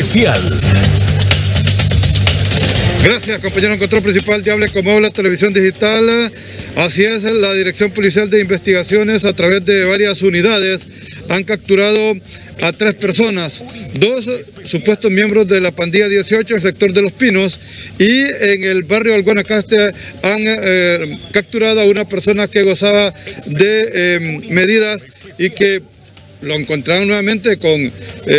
especial. Gracias, compañero. En control principal de Hable como Habla Televisión Digital. Así es, la Dirección Policial de Investigaciones, a través de varias unidades, han capturado a 3 personas, 2 supuestos miembros de la pandilla 18 en el sector de Los Pinos, y en el barrio del Guanacaste han capturado a una persona que gozaba de medidas y que lo encontraron nuevamente con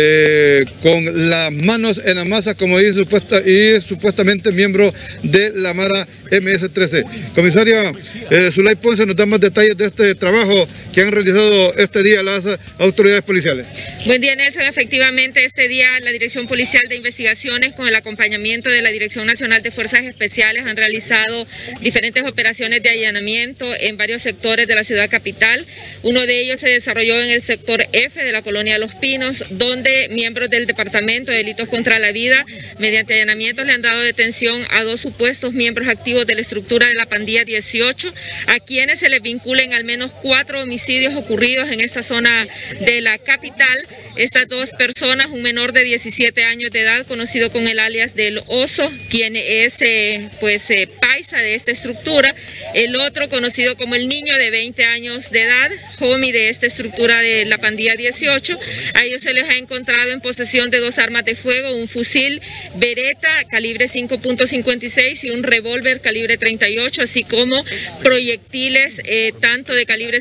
las manos en la masa, como dice, supuestamente miembro de la Mara MS-13. Comisaria Zulay Ponce, nos da más detalles de este trabajo que han realizado este día las autoridades policiales. Buen día, Nelson. Efectivamente, este día la Dirección Policial de Investigaciones, con el acompañamiento de la Dirección Nacional de Fuerzas Especiales, han realizado diferentes operaciones de allanamiento en varios sectores de la ciudad capital. Uno de ellos se desarrolló en el sector F de la colonia Los Pinos, donde miembros del Departamento de Delitos contra la Vida, mediante allanamientos, le han dado detención a 2 supuestos miembros activos de la estructura de la pandilla 18, a quienes se les vinculan al menos 4 homicidios ocurridos en esta zona de la capital. Estas 2 personas, un menor de 17 años de edad, conocido con el alias del Oso, quien es paisa de esta estructura; el otro conocido como el Niño, de 20 años de edad, homie de esta estructura de la pandilla 18. A ellos se les ha encontrado en posesión de 2 armas de fuego, un fusil Beretta calibre 5.56 y un revólver calibre 38, así como proyectiles tanto de calibre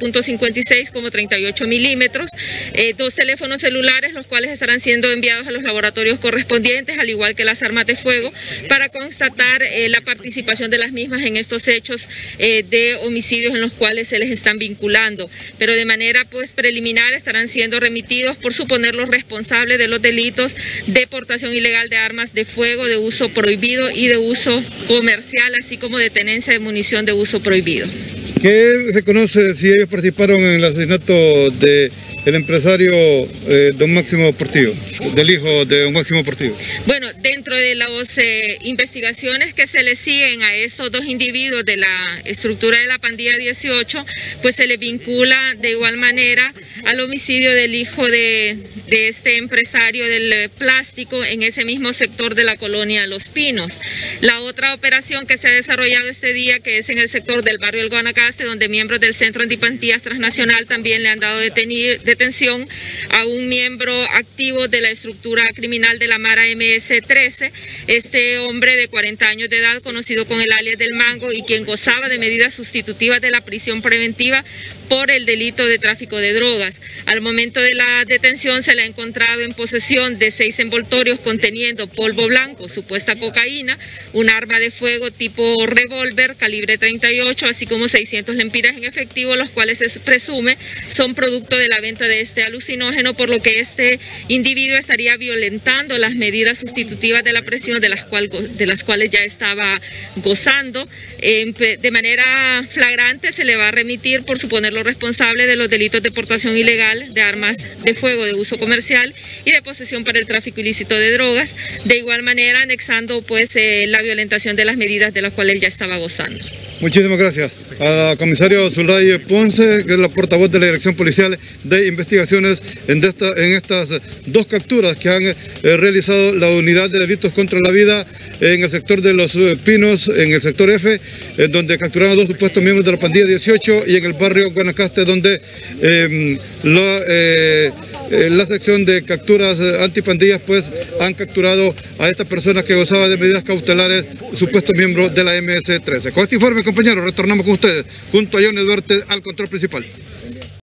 5.56 como 38 milímetros, 2 teléfonos celulares, los cuales estarán siendo enviados a los laboratorios correspondientes, al igual que las armas de fuego, para constatar la participación de las mismas en estos hechos de homicidios en los cuales se les están vinculando. Pero de manera preliminar estarán siendo remitidos por suponerlos responsables de los delitos de portación ilegal de armas de fuego de uso prohibido y de uso comercial, así como de tenencia de munición de uso prohibido. ¿Qué se conoce si ellos participaron en el asesinato de el empresario Don Máximo Portillo, del hijo de Don Máximo Portillo? Bueno, dentro de las investigaciones que se le siguen a estos 2 individuos de la estructura de la pandilla 18, pues se le vincula de igual manera al homicidio del hijo de este empresario del plástico en ese mismo sector de la colonia Los Pinos. La otra operación que se ha desarrollado este día, que es en el sector del barrio del Guanacaste, donde miembros del Centro Antipandillas Transnacional también le han dado detención a un miembro activo de la estructura criminal de la Mara MS-13, este hombre de 40 años de edad, conocido con el alias del Mango, y quien gozaba de medidas sustitutivas de la prisión preventiva por el delito de tráfico de drogas. Al momento de la detención se le ha encontrado en posesión de 6 envoltorios conteniendo polvo blanco, supuesta cocaína, un arma de fuego tipo revólver calibre 38, así como 600 lempiras en efectivo, los cuales se presume son producto de la venta de este alucinógeno, por lo que este individuo estaría violentando las medidas sustitutivas de la prisión de las cuales ya estaba gozando. De manera flagrante se le va a remitir por suponerlo responsable de los delitos de portación ilegal de armas de fuego de uso comercial y de posesión para el tráfico ilícito de drogas, de igual manera anexando la violentación de las medidas de las cuales él ya estaba gozando. Muchísimas gracias a la comisaria Zulay Ponce, que es la portavoz de la Dirección Policial de Investigaciones en estas 2 capturas que han realizado la Unidad de Delitos contra la Vida en el sector de Los Pinos, en el sector F, donde capturaron a 2 supuestos miembros de la pandilla 18, y en el barrio Guanacaste, donde la sección de capturas antipandillas han capturado a estas personas que gozaban de medidas cautelares, supuestos miembros de la MS-13. Con este informe, compañeros, retornamos con ustedes junto a Johnny Duarte al control principal.